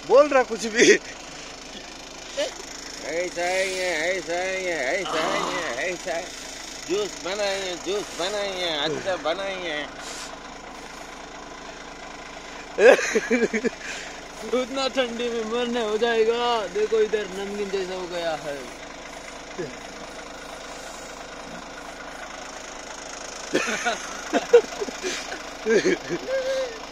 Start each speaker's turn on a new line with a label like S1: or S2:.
S1: बोल रहा कुछ भी।
S2: ऐसा ही है, ऐसा ही है, ऐसा ही है, ऐसा है। जूस बनाइए, जूस बनाइए, अच्छा बनाइए।
S3: उतना ठंडी में मरने हो जाएगा। देखो इधर नमकीन जैसा हो गया है।